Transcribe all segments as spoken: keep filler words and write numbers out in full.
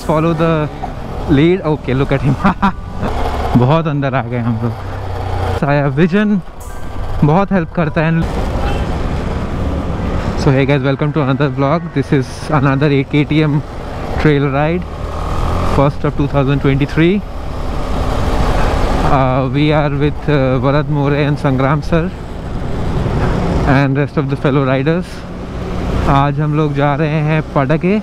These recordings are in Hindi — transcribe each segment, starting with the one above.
Follow the lead. Okay look at him. बहुत अंदर आ गए हम लोग। साया विजन बहुत हेल्प करता है। So hey guys, welcome to another vlog. This is another A K T M trail ride, first of two thousand twenty three. We are with Varad More and Sangram sir and rest of the fellow riders. आज हम लोग जा रहे हैं Padge.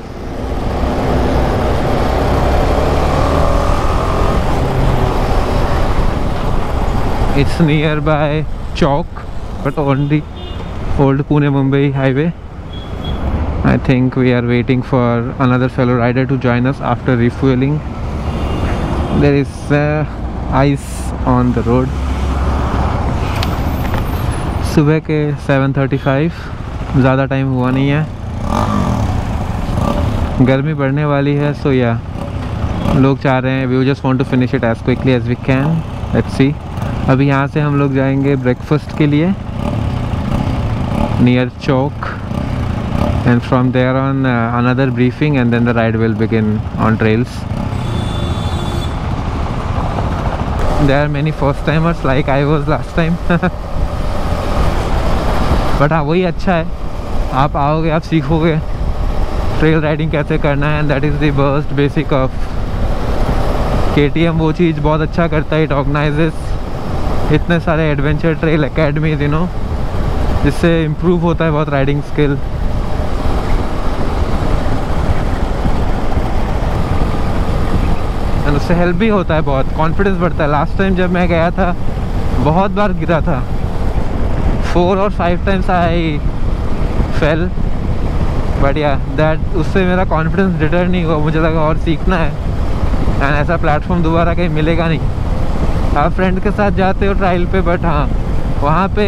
It's nearby Chowk, but on the old Pune-Mumbai highway. I think we are waiting for another fellow rider to join us after refueling. There is uh, ice on the road. सुबह के सेवन थर्टी फाइव, ज़्यादा टाइम हुआ नहीं है। गर्मी बढ़ने वाली है, सो या लोग चाह रहे हैं we just want to finish it as quickly as we can. Let's see. अभी यहाँ से हम लोग जाएंगे ब्रेकफास्ट के लिए near chowk, and from there on another briefing and then the ride will begin on trails. There are many first timers like I was last time. But हाँ, वही अच्छा है, आप आओगे, आप सीखोगे ट्रेल राइडिंग कैसे करना है, and that is the first basic of K T M. वो चीज़ बहुत अच्छा करता है, इट ऑर्गेनाइजेस इतने सारे adventure trail academy, you know, जिससे इम्प्रूव होता है बहुत राइडिंग स्किल। एंड उससे हेल्प भी होता है, बहुत कॉन्फिडेंस बढ़ता है। लास्ट टाइम जब मैं गया था बहुत बार गिरा था, फोर और five times I fell, but yeah that उससे मेरा कॉन्फिडेंस डिटर नहीं हुआ। मुझे लगा और सीखना है, एंड ऐसा प्लेटफॉर्म दोबारा कहीं मिलेगा नहीं। आप फ्रेंड के साथ जाते हो ट्रायल पे, बट हाँ वहाँ पे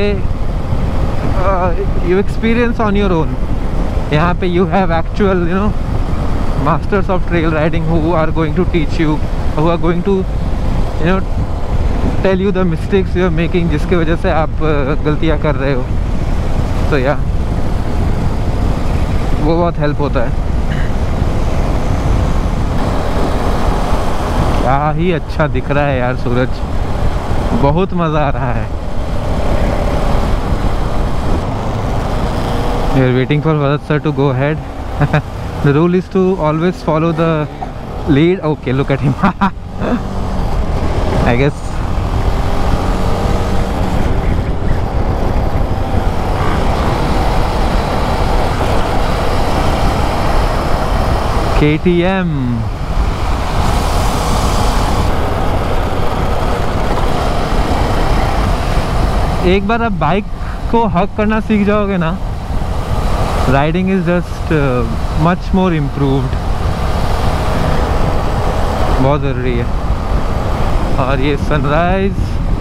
you experience on your own. यहाँ पे you have actual you know masters of trail riding who are going to teach you, who are going to you know tell you the mistakes you are making, जिसकी वजह से आप uh, गलतियाँ कर रहे हो। तो या वो बहुत हेल्प होता है। क्या ही अच्छा दिख रहा है यार सूरज, बहुत मज़ा आ रहा है। We are waiting for Varad sir to go ahead. The rule is to always follow the lead. Okay, look at him. I guess. K T M. एक बार आप बाइक को हक करना सीख जाओगे ना, riding is just much more improved. बहुत ज़रूरी है। और ये सनराइज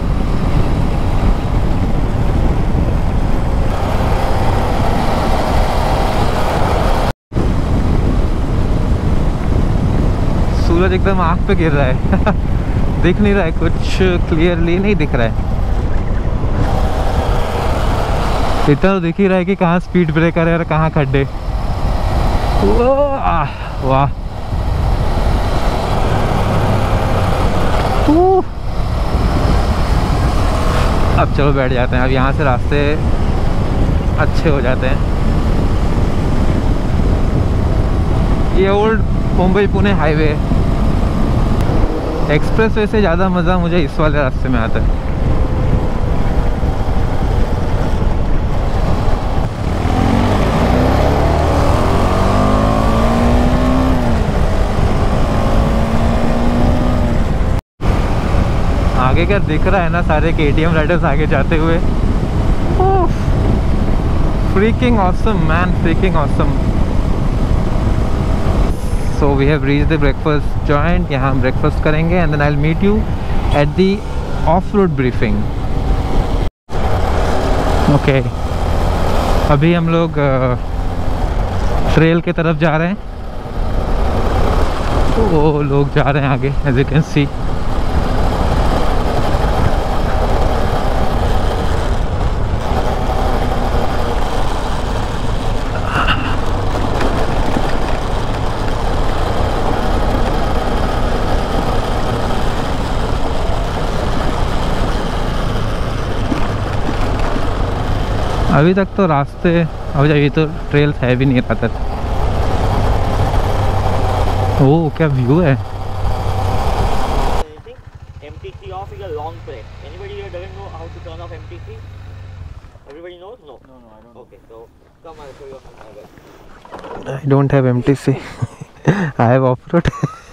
सूरज एकदम आँख पे गिर रहा है। दिख नहीं रहा है, कुछ क्लियरली नहीं दिख रहा है। इतना तो दिख ही रहा है कि कहाँ स्पीड ब्रेकर है और कहाँ खड्डे। वाह, अब चलो बैठ जाते हैं। अब यहाँ से रास्ते अच्छे हो जाते हैं। ये old Mumbai Pune highway express way से ज़्यादा मज़ा मुझे इस वाले रास्ते में आता है। आगे क्या दिख रहा है ना, सारे के टी एम राइडर्स आगे जाते हुए। Freaking awesome man, freaking awesome. So we have reached the breakfast joint. यहाँ हम ब्रेकफास्ट करेंगे and then I will meet you at the off road briefing. Okay, अभी हम लोग ट्रेल के तरफ जा रहे हैं। वो लोग जा रहे हैं आगे, एज यू कैन सी। अभी तक तो रास्ते, अभी अभी तो ट्रेल्स है भी नहीं रहता। ओ क्या व्यू है। M T C off is a long press. Anybody here doesn't know how to turn off M T C? Everybody knows? No. No, no, I don't know. Okay, so come I'll show you on my I don't have M T C. I have off-road.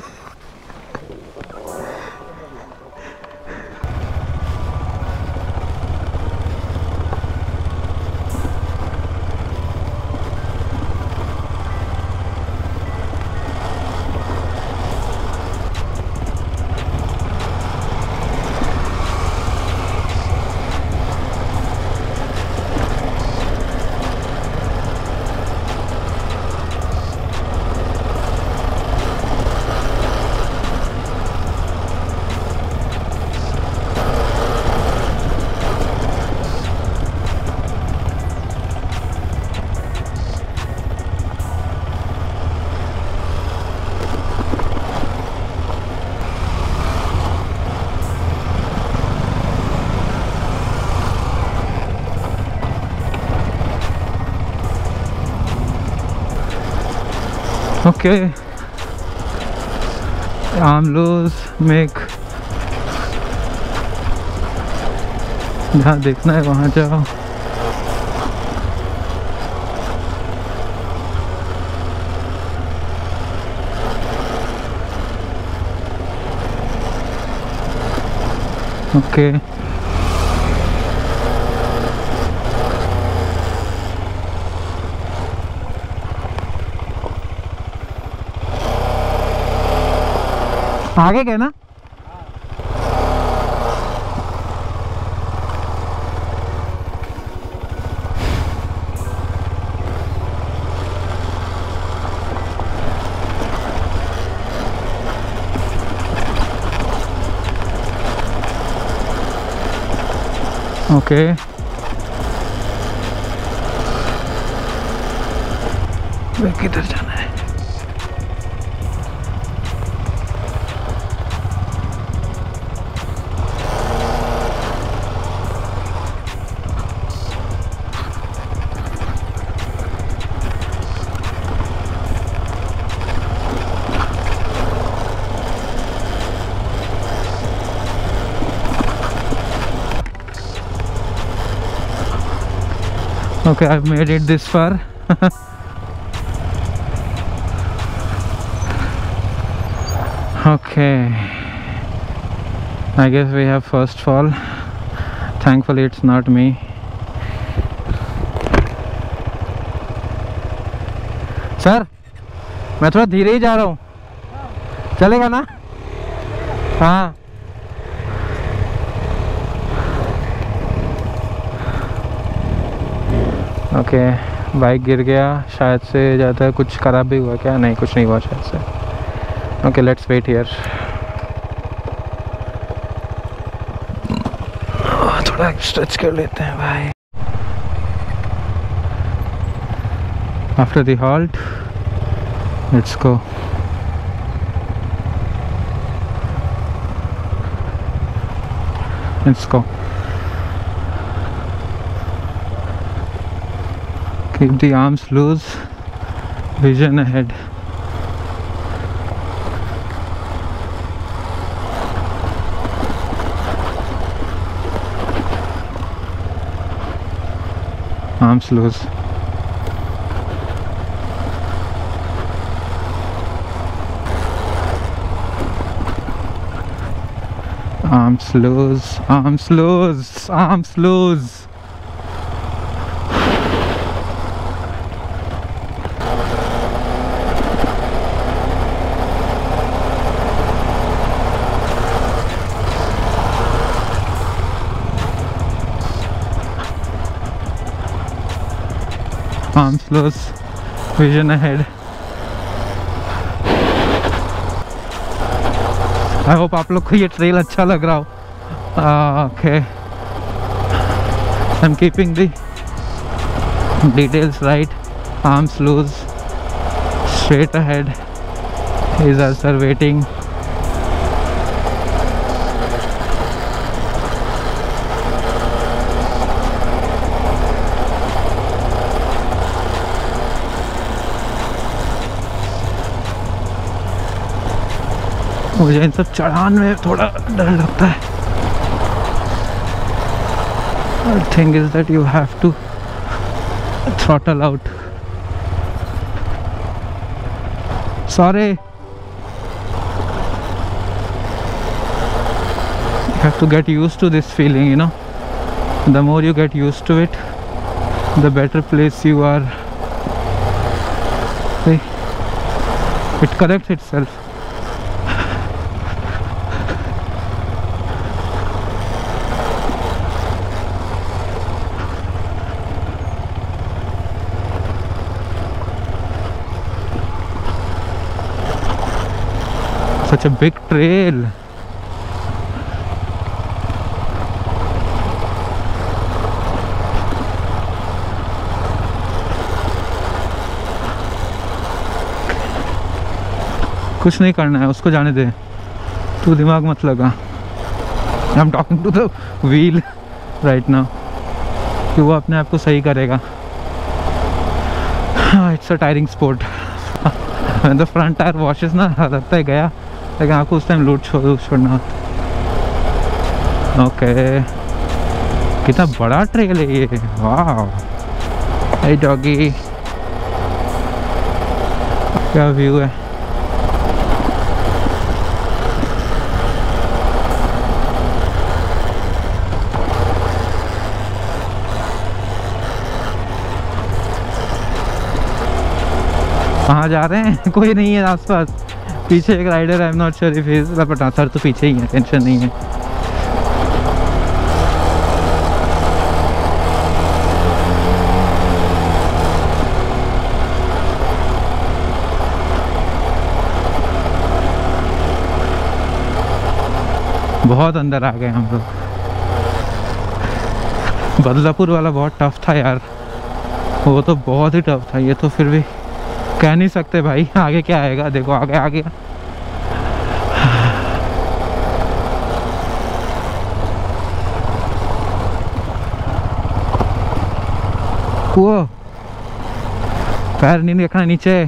Okay, आमलोस मेक, जहाँ देखना है वहाँ जाओ। Okay okay. आगे गए ना। ओके वे किधर जाना है। Okay, I've made it this far. Okay, I guess we have first fall. Thankfully it's not me. Sir मैं थोड़ा धीरे ही जा रहा हूँ, चलेगा ना? हाँ ओके okay, बाइक गिर गया शायद से, ज़्यादा है कुछ ख़राब भी हुआ क्या? नहीं कुछ नहीं हुआ शायद से। Okay let's wait here. थोड़ा स्ट्रेच कर लेते हैं भाई। After the halt let's go. Let's go. Keep the arms loose, vision ahead. Arms loose. Arms loose, arms loose, arms loose. Arms loose, vision ahead. I hope आप लोग को ये ट्रेल अच्छा लग रहा हो। uh, okay, I'm keeping the details right. Arms loose, straight ahead is also waiting. मुझे इन सब चढ़ान में थोड़ा डर लगता है। The thing is that you have to throttle out. Sorry. You have to get used to this feeling, you know. The more you get used to it, the better place you are. See? It corrects itself. Such a big trail. कुछ नहीं करना है, उसको जाने दे, तू दिमाग मत लगा। I am talking to the wheel right now कि वो अपने आप को सही करेगा। It's a tiring sport. The front tyre washes ना लगता है गया, लेकिन आपको उस टाइम लूट छोड़ छोड़ना। ओके, कितना बड़ा ट्रेल है ये, वाह। हे डॉगी, क्या व्यू है। कहाँ जा रहे हैं? कोई नहीं है आसपास। पीछे एक rider, I am not sure if he is, but sir तो पीछे ही है, टेंशन नहीं है। बहुत अंदर आ गए हम लोग। बदलापुर वाला बहुत टफ था यार, वो तो बहुत ही टफ था। ये तो फिर भी कह नहीं सकते भाई आगे क्या आएगा। देखो आगे आ गया। वो पैर नहीं रखना नीचे।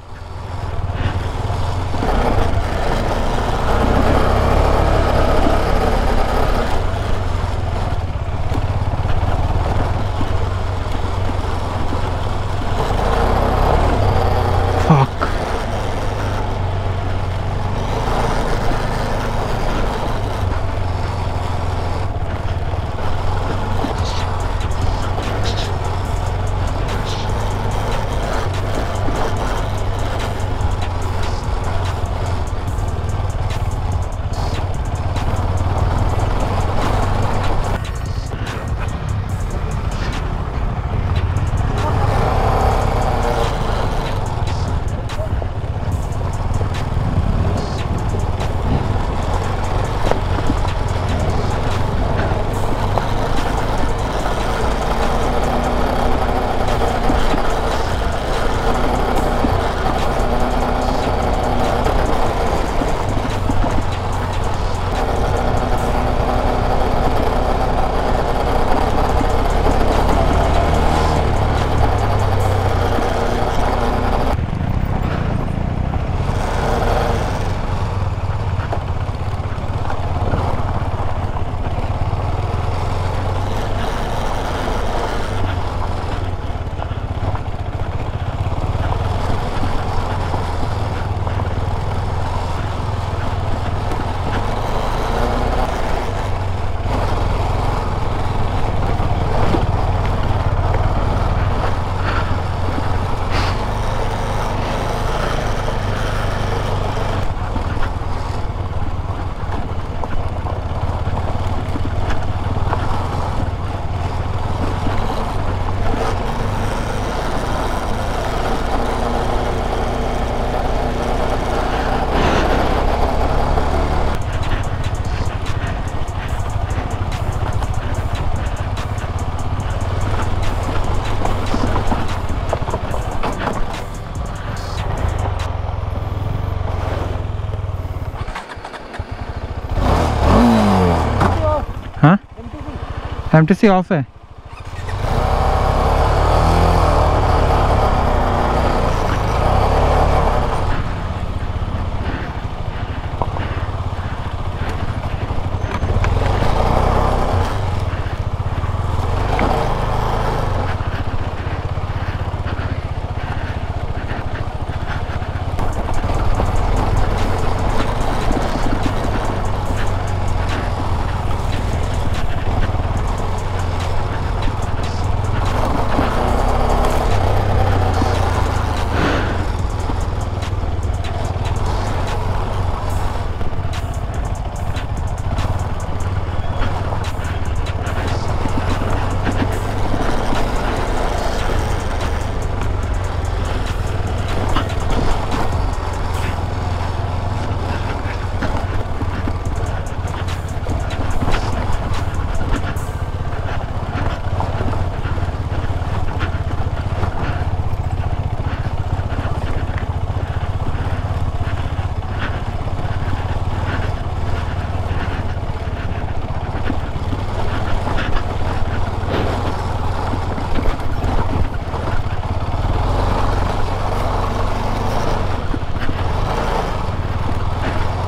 एम टी सी ऑफ है।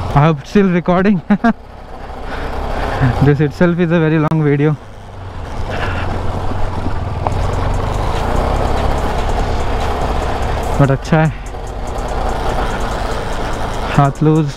I'm still recording. This itself is a very long video. But अच्छा है, हाथ लूज.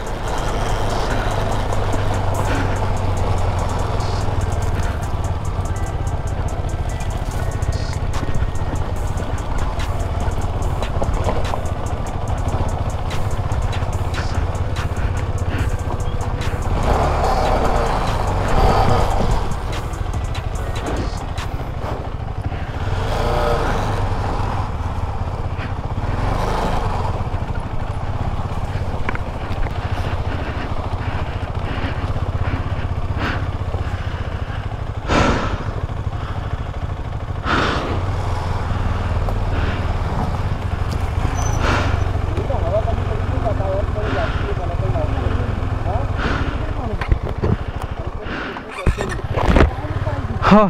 हाँ.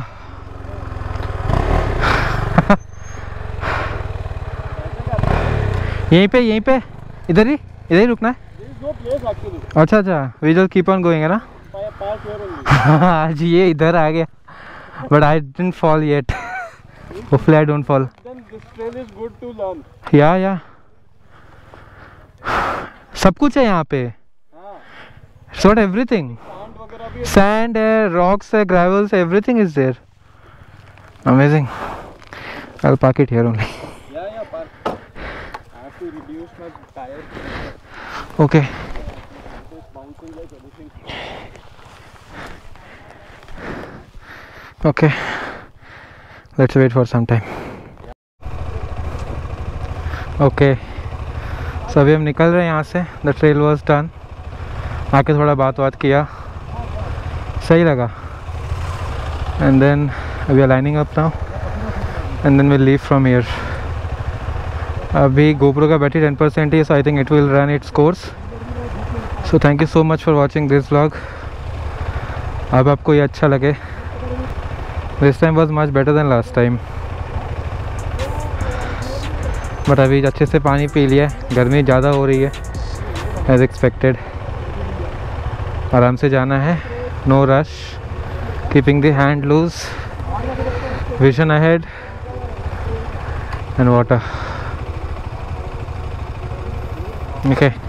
यहीं पे यहीं पे इधर ही इधर ही रुकना है. अच्छा अच्छा, we just keep on going है ना. आज ये इधर आ गया, but I didn't fall yet. Hopefully I don't fall. या या सब कुछ है यहाँ पे. Sort everything. Sand है, rocks है, gravels, everything is there. Amazing. I'll park it here only. Yeah, yeah, park. I have to reduce my tire. Okay. It's bouncing like anything. Okay. Let's wait for some time. Okay. So अभी हम निकल रहे हैं यहाँ से. The trail was done. आके थोड़ा बात बात किया, सही लगा. And then we are lining up now and then we leave from here. अभी GoPro का बैटरी टेन परसेंट ही, so I think it will run its course. So thank you so much for watching this vlog. अब आपको ये अच्छा लगे. This time was much better than last time. But अभी अच्छे से पानी पी लिया. गर्मी ज़्यादा हो रही है एज एक्सपेक्टेड. आराम से जाना है, no rush, keeping the hand loose, vision ahead and water. Okay.